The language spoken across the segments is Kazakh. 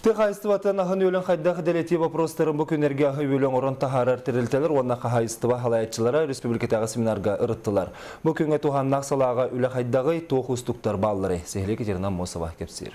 Тыхайстыватын ахын өлін қайдағы дәлети вопростарын бұл күнерге ахы өлін орын тахарар тірілтелер, онна қайыстыва халайатчылары республикатағы семинарға ұрыттылар. Бұл күнге туғаннақ салаға өлі қайдағы тоқ ұстықтар баллары. Сехле Кетерінан Мосова кепсер.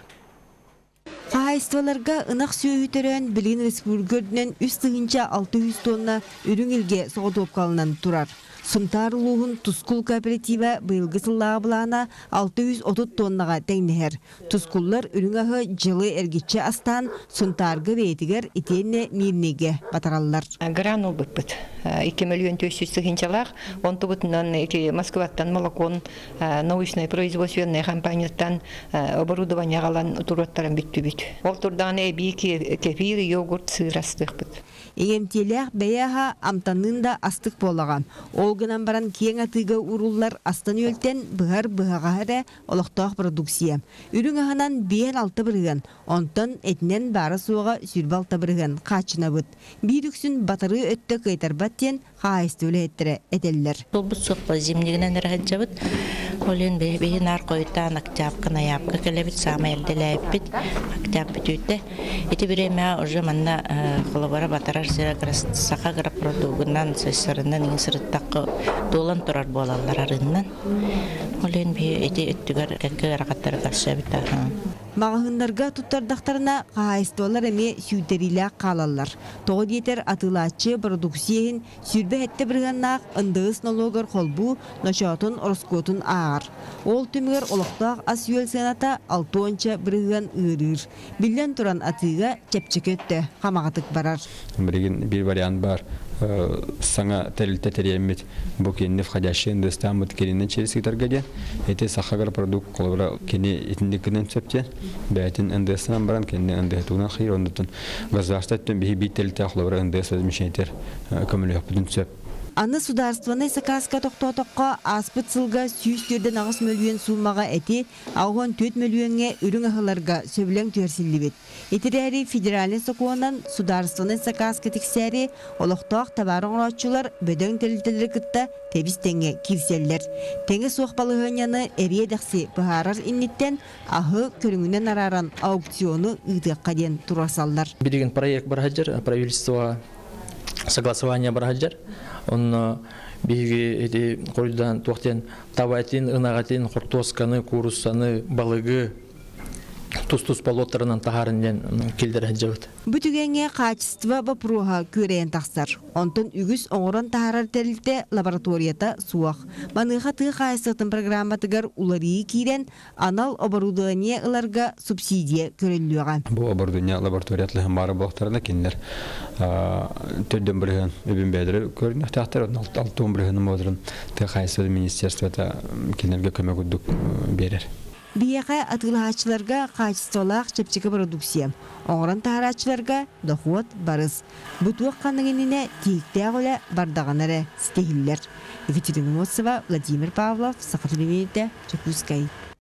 Қайыстываларға ынақ сүйітірен білген республикөрдінен үстігінче 600 тонна үрің елге соғытып қалынан тұрар. Сымтар ұлығын Тұскул кооператива бұйылғы сыллаға бұлағына 630 тоннаға тәңнігер. Тұскуллар үріңағы жылы әргетші астан сымтарғы бейтігер итенне мирнеге батаралылар. Гранул бұппыт. 2 миллион 900 жылақ. Он тұбытынан Москваттан молокон научной производственной компанияттан оборудование қалан тұраттарын бүтті-бүт. Ол тұрдан әбей кефир, йогурт, сыр астық бұт. Егемтелек бәяға амтанында астық болаған. Олғынан баран кең атыға урулар астан өлтен бұғар-бұғаға әрі олықтақ продукция. Үрің ағынан 5-6 бірген, онтан әтінен бары суға сүрбалта бірген қачына бұд. Bir үксін батыры өтті қайтар баттен қайысты өлі әттірі әтелілер. Бұл бұд соқпа землігінен әрғаджа бұд. Олен бейін арқойттан ақтяпқына япқы кәлебіт сама әлділі әппіт, ақтяп бүтүйті. Еті біреме ұжы манна қолыбара батарар сақа ғырап продуғынан сөйсірінен ең сұрыттақы долан тұрар болалар арыннан. Олен бейін өттігер кәккі ғарақаттары қаршы әбіт ағын. Мағығындарға тұттардақтарына қайыстуалар әме сүйтерілі қалалар. Тоғы детер атылатчы продукциейін сүрбе әтті бірғаннақ ындығыз налогар қолбу ношатын ороскотын ағар. Ол түмігер олықтақ ас үйел сената 6-онча бірған үйрір. Білден тұран атыға чәпчік өтті қамағатық барар. Bir вариант бар. Саңа тәрілті тәреймет бұкеніне входящий индустамыд келінен через гитаргаден. Эти сахагар продукт қолыбыра кені етіндікінен сөпте. Бәйтін индустан баран кені индустуынан қиыр ондытын. Государствоттен бейі бейтелті қолыбыра индустан мешенетер көмілі өппідін сөп. Аны сударстваны сакаска тоқтотоққа аспыт сылға 100 миллион сумаға әте, ауған 4 миллионге үрің ағыларға сөбілен төрсілі бет. Етірәрі федерален соқуынан сударстваны сакаска тексәрі олықтақ табарын ұратшылар бөдің тәлітелері күтті тәбіз тәңе кирселлер. Тәңе соқпалығыняны әрие дәқсі бұхарар иннеттен ағы көріңінен араран аукционы ұйдыққа ден турасаллар. Біреген проект бархаджар, правительство согласования бархаджар. Он биги койдан тоқтен табайтин, ынағатин, хортосканы, курусаны, балығы, тус-тус полоттарынан тахарынден келдер әджауыд. Бүтігенге качество бапруға көрейін тақсар. Онтын үгіз оңырын тахарар тәрілті лабораторията суақ. Маныға тұғы қайсықтың программатығар уларии кейрен анал оборудование ыларға субсидия көрелуға. Бұл оборудование лабораториятлығын бары болықтарына кендер төдден бірген өбін бәдірі көрінек тақтар, 6-10 біргенім отырын тұғы қайсығы министерствода кендерге көмек үдік берер. Бияқа атылағачыларға качестволақ чепчікі продукция. Оңырын тахарачыларға дохуат барыз. Бұтуық қанығыніне тейікті ағылы бардағанары стегілер. Екатерина Мосова, Владимир Павлов, Сақатулемейді, Чекускай.